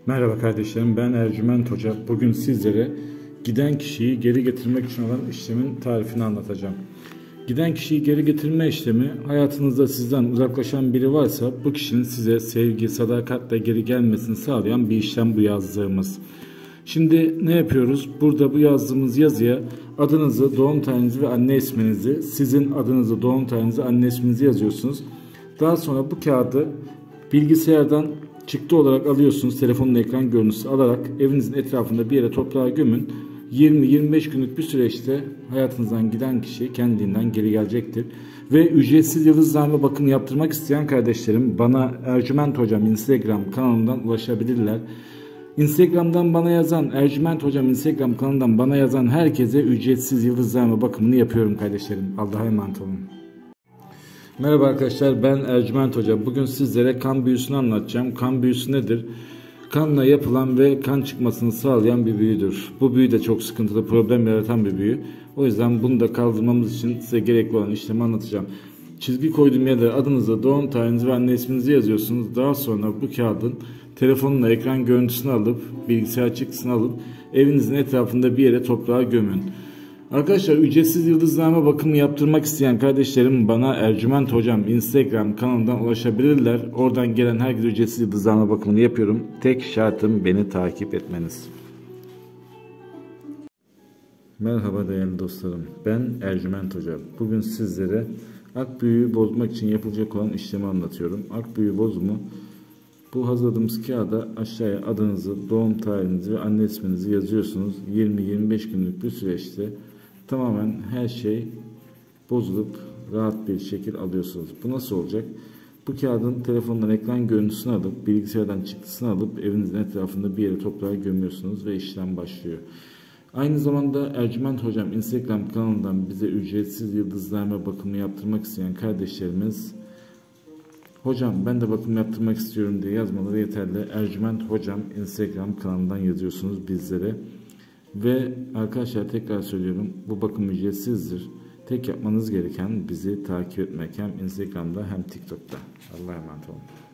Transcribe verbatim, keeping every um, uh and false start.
Merhaba kardeşlerim, ben Ercüment Hoca. Bugün sizlere giden kişiyi geri getirmek için olan işlemin tarifini anlatacağım. Giden kişiyi geri getirme işlemi, hayatınızda sizden uzaklaşan biri varsa bu kişinin size sevgi, sadakatle geri gelmesini sağlayan bir işlem bu yazdığımız. Şimdi ne yapıyoruz? Burada bu yazdığımız yazıya adınızı, doğum tarihinizi ve anne isminizi, sizin adınızı, doğum tarihinizi, anne isminizi yazıyorsunuz. Daha sonra bu kağıdı bilgisayardan çıktı olarak alıyorsunuz. Telefonun ekran görüntüsü alarak evinizin etrafında bir yere toprağa gömün. yirmi yirmi beş günlük bir süreçte hayatınızdan giden kişi kendiliğinden geri gelecektir. Ve ücretsiz yıldızlarla bakım yaptırmak isteyen kardeşlerim bana Ercüment Hocam Instagram kanalından ulaşabilirler. Instagram'dan bana yazan, Ercüment Hocam Instagram kanalından bana yazan herkese ücretsiz yıldızlarla bakımını yapıyorum kardeşlerim. Allah'a emanet olun. Merhaba arkadaşlar, ben Ercüment Hoca. Bugün sizlere kan büyüsünü anlatacağım. Kan büyüsü nedir? Kanla yapılan ve kan çıkmasını sağlayan bir büyüdür. Bu büyü de çok sıkıntılı, problem yaratan bir büyü. O yüzden bunu da kaldırmamız için size gerekli olan işlemi anlatacağım. Çizgi koyduğum yerde adınızı, doğum tarihinizi ve anne isminizi yazıyorsunuz. Daha sonra bu kağıdın telefonla ekran görüntüsünü alıp, bilgisayar çıktısını alıp evinizin etrafında bir yere toprağa gömün. Arkadaşlar, ücretsiz yıldızlarma bakımı yaptırmak isteyen kardeşlerim bana Ercüment Hocam Instagram kanalından ulaşabilirler. Oradan gelen herkese ücretsiz yıldızlarma bakımını yapıyorum. Tek şartım beni takip etmeniz. Merhaba değerli dostlarım. Ben Ercüment Hocam. Bugün sizlere akbüyü bozmak için yapılacak olan işlemi anlatıyorum. Akbüyü bozumu, bu hazırladığımız kağıda aşağıya adınızı, doğum tarihinizi ve anne isminizi yazıyorsunuz. yirmi yirmi beş günlük bir süreçte tamamen her şey bozulup rahat bir şekil alıyorsunuz. Bu nasıl olacak? Bu kağıdın telefondan ekran görüntüsünü alıp, bilgisayardan çıktısını alıp evinizin etrafında bir yere toprağa gömüyorsunuz ve işlem başlıyor. Aynı zamanda Ercüment Hocam Instagram kanalından bize ücretsiz yıldızlarma bakımı yaptırmak isteyen kardeşlerimiz, hocam ben de bakım yaptırmak istiyorum diye yazmaları yeterli. Ercüment Hocam Instagram kanalından yazıyorsunuz bizlere. Ve arkadaşlar tekrar söylüyorum, bu bakım ücretsizdir. Tek yapmanız gereken bizi takip etmek, hem Instagram'da hem TikTok'ta. Allah'a emanet olun.